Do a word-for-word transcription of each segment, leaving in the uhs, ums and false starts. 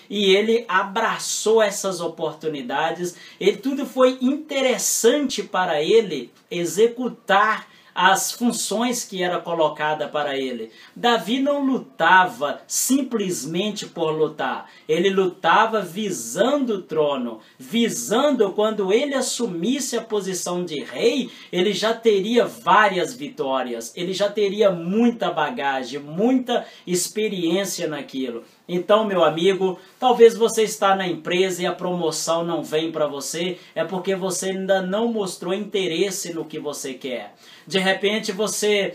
e ele abraçou essas oportunidades. Ele, tudo foi interessante para ele executar as funções que era colocada para ele. Davi não lutava simplesmente por lutar. Ele lutava visando o trono, visando quando ele assumisse a posição de rei, ele já teria várias vitórias, ele já teria muita bagagem, muita experiência naquilo. Então, meu amigo, talvez você está na empresa e a promoção não vem para você, é porque você ainda não mostrou interesse no que você quer. De repente você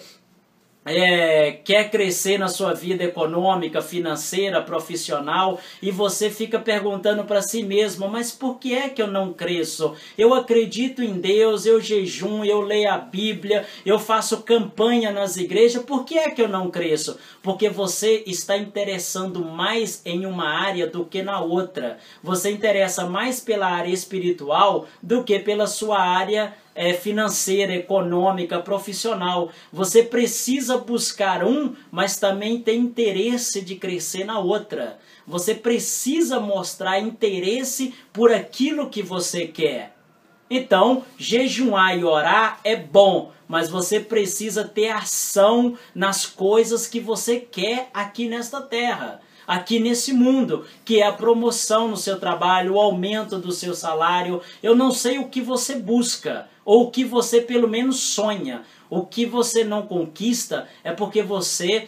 é, quer crescer na sua vida econômica, financeira, profissional, e você fica perguntando para si mesmo, mas por que é que eu não cresço? Eu acredito em Deus, eu jejum, eu leio a Bíblia, eu faço campanha nas igrejas, por que é que eu não cresço? Porque você está interessando mais em uma área do que na outra. Você interessa mais pela área espiritual do que pela sua área É, financeira, econômica, profissional. Você precisa buscar um, mas também tem interesse de crescer na outra. Você precisa mostrar interesse por aquilo que você quer. Então, jejuar e orar é bom, mas você precisa ter ação nas coisas que você quer aqui nesta terra, aqui nesse mundo, que é a promoção no seu trabalho, o aumento do seu salário. Eu não sei o que você busca, ou o que você pelo menos sonha. O que você não conquista é porque você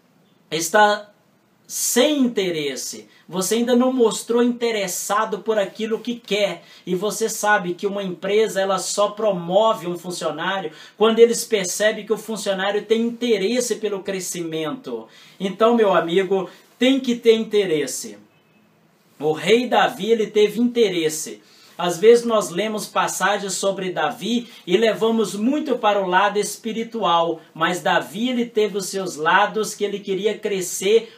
está sem interesse. Você ainda não mostrou interessado por aquilo que quer. E você sabe que uma empresa ela só promove um funcionário quando eles percebem que o funcionário tem interesse pelo crescimento. Então, meu amigo, tem que ter interesse. O rei Davi, ele teve interesse. Às vezes nós lemos passagens sobre Davi e levamos muito para o lado espiritual, mas Davi ele teve os seus lados que ele queria crescer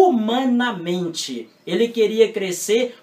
humanamente, ele queria crescer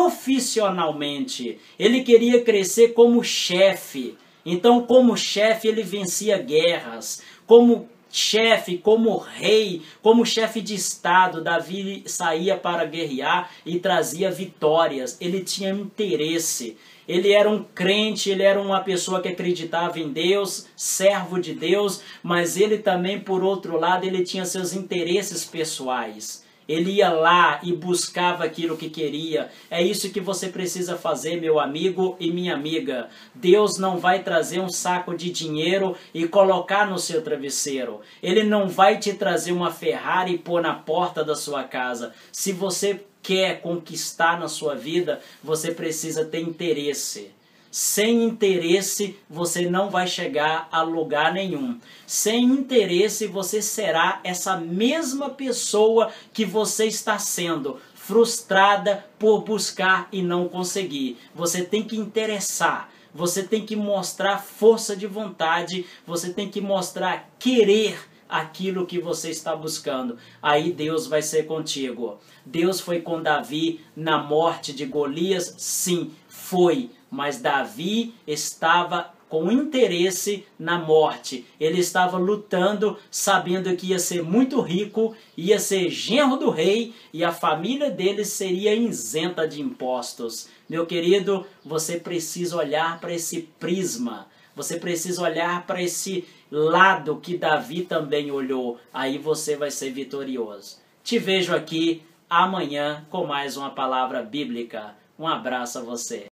profissionalmente, ele queria crescer como chefe. Então, como chefe, ele vencia guerras, como chefe, como rei, como chefe de estado, Davi saía para guerrear e trazia vitórias. Ele tinha interesse. Ele era um crente, ele era uma pessoa que acreditava em Deus, servo de Deus, mas ele também, por outro lado, ele tinha seus interesses pessoais. Ele ia lá e buscava aquilo que queria. É isso que você precisa fazer, meu amigo e minha amiga. Deus não vai trazer um saco de dinheiro e colocar no seu travesseiro. Ele não vai te trazer uma Ferrari e pôr na porta da sua casa. Se você quer conquistar na sua vida, você precisa ter interesse. Sem interesse, você não vai chegar a lugar nenhum. Sem interesse, você será essa mesma pessoa que você está sendo, frustrada por buscar e não conseguir. Você tem que interessar, você tem que mostrar força de vontade, você tem que mostrar querer aquilo que você está buscando. Aí Deus vai ser contigo. Deus foi com Davi na morte de Golias? Sim, foi. Mas Davi estava com interesse na morte. Ele estava lutando, sabendo que ia ser muito rico, ia ser genro do rei e a família dele seria isenta de impostos. Meu querido, você precisa olhar para esse prisma. Você precisa olhar para esse lado que Davi também olhou. Aí você vai ser vitorioso. Te vejo aqui amanhã com mais uma palavra bíblica. Um abraço a você.